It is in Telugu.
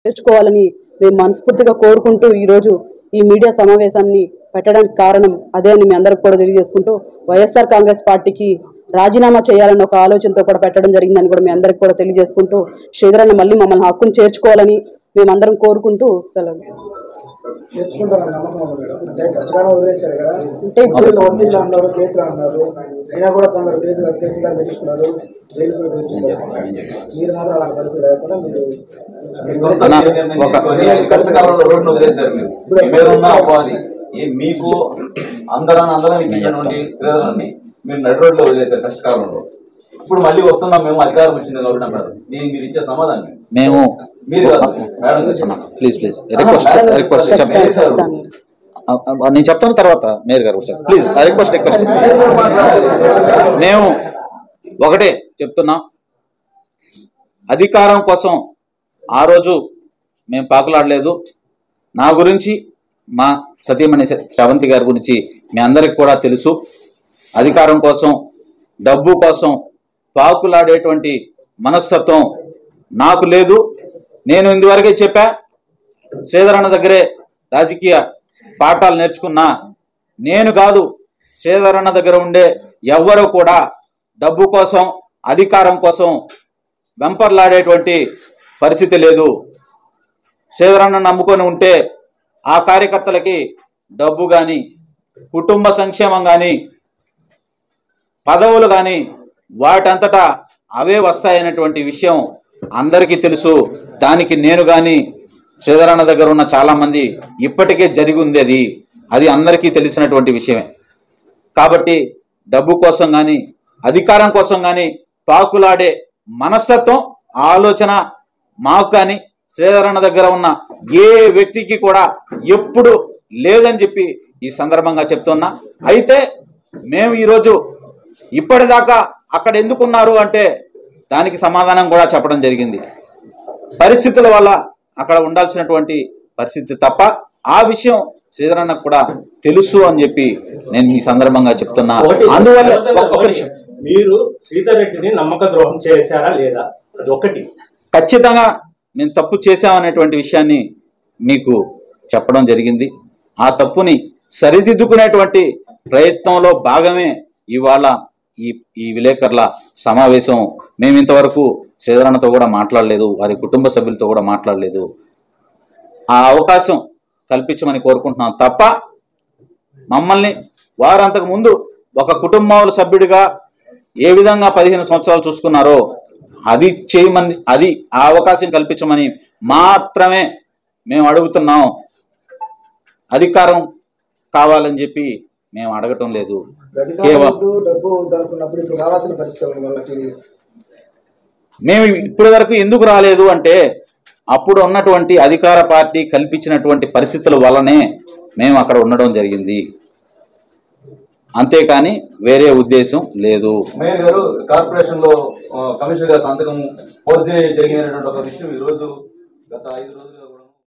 చేర్చుకోవాలని మేము మనస్ఫూర్తిగా కోరుకుంటూ ఈరోజు ఈ మీడియా సమావేశాన్ని పెట్టడానికి కారణం అదే అని మీ అందరికి కూడా తెలియజేసుకుంటూ వైఎస్ఆర్ కాంగ్రెస్ పార్టీకి రాజీనామా చేయాలని ఒక ఆలోచనతో కూడా పెట్టడం జరిగిందని కూడా మీ అందరికి కూడా తెలియజేసుకుంటూ శ్రీధర్ అన్న మళ్ళీ మమ్మల్ని హక్కును చేర్చుకోవాలని మేమందరం కోరుకుంటూ సెలవు. అంటే మీకు అందరం ఇచ్చినటువంటి శ్రీధరాన్ని మీరు నడి రోడ్లో వదిలేశారు కష్టకాలంలో. ఇప్పుడు మళ్ళీ వస్తున్నాం మేము అధికారం వచ్చింది కాబట్టి అన్నారు. దీనికి మీరు ఇచ్చే సమాధానం మేము ప్లీజ్ నేను చెప్తాను తర్వాత మేయర్ గారు ప్లీజ్ రిక్వెస్ట్ మేము ఒకటే చెప్తున్నాం, అధికారం కోసం ఆ రోజు మేము పాకులాడలేదు. నా గురించి మా సతీమణి శ్రవంతి గారి గురించి మీ అందరికి కూడా తెలుసు. అధికారం కోసం డబ్బు కోసం పాకులాడేటువంటి మనస్తత్వం నాకు లేదు. నేను ఇందువరకే చెప్పా, శ్రీధర్ అన్న దగ్గరే రాజకీయ పాఠాలు నేర్చుకున్నా. నేను కాదు, శ్రీధర్ అన్న దగ్గర ఉండే ఎవ్వరూ కూడా డబ్బు కోసం అధికారం కోసం వెంపర్లాడేటువంటి పరిస్థితి లేదు. శ్రీధర్ అన్న నమ్ముకొని ఉంటే ఆ కార్యకర్తలకి డబ్బు కానీ కుటుంబ సంక్షేమం కానీ పదవులు కానీ వాటంతటా అవే వస్తాయనేటువంటి విషయం అందరికీ తెలుసు. దానికి నేను కానీ శ్రీధర్ అన్న దగ్గర ఉన్న చాలామంది ఇప్పటికే జరిగి ఉంది. అది అందరికీ తెలిసినటువంటి విషయమే. కాబట్టి డబ్బు కోసం కానీ అధికారం కోసం కానీ పాకులాడే మనస్తత్వం ఆలోచన మాకు కానీ శ్రీధర్ అన్న దగ్గర ఉన్న ఏ వ్యక్తికి కూడా ఎప్పుడు లేదని చెప్పి ఈ సందర్భంగా చెప్తున్నా. అయితే మేము ఈరోజు ఇప్పటిదాకా అక్కడ ఎందుకున్నారు అంటే దానికి సమాధానం కూడా చెప్పడం జరిగింది. పరిస్థితుల వల్ల అక్కడ ఉండాల్సినటువంటి పరిస్థితి తప్ప ఆ విషయం శ్రీధర్ అన్నకు కూడా తెలుసు అని చెప్పి నేను ఈ సందర్భంగా చెప్తున్నా. అందువల్ల ఒక విషయం, మీరు శ్రీధర్ రెడ్డిని నమ్మక ద్రోహం చేశారా లేదా? అది ఒకటి. ఖచ్చితంగా నేను తప్పు చేశామనేటువంటి విషయాన్ని మీకు చెప్పడం జరిగింది. ఆ తప్పుని సరిదిద్దుకునేటువంటి ప్రయత్నంలో భాగమే ఇవాళ ఈ విలేకరుల సమావేశం. మేము ఇంతవరకు శ్రీధర్ అన్నతో కూడా మాట్లాడలేదు, వారి కుటుంబ సభ్యులతో కూడా మాట్లాడలేదు. ఆ అవకాశం కల్పించమని కోరుకుంటున్నాం తప్ప మమ్మల్ని వారంతకు ముందు ఒక కుటుంబాల సభ్యుడిగా ఏ విధంగా 15 సంవత్సరాలు చూసుకున్నారో అది చేయమని, అది ఆ అవకాశం కల్పించమని మాత్రమే మేము అడుగుతున్నాం. అధికారం కావాలని చెప్పి మేము అడగటం లేదు. మేము ఇప్పటి వరకు ఎందుకు రాలేదు అంటే అప్పుడు ఉన్నటువంటి అధికార పార్టీ కల్పించినటువంటి పరిస్థితుల వల్లనే మేము అక్కడ ఉండడం జరిగింది, అంతేకాని వేరే ఉద్దేశం లేదు. మేయర్ గారు, కార్పొరేషన్ లో కమిషనర్ గారు సంతకం ఫోర్జరీ జరిగినటువంటి ఒక విషయం ఈ రోజు గత 5 రోజులు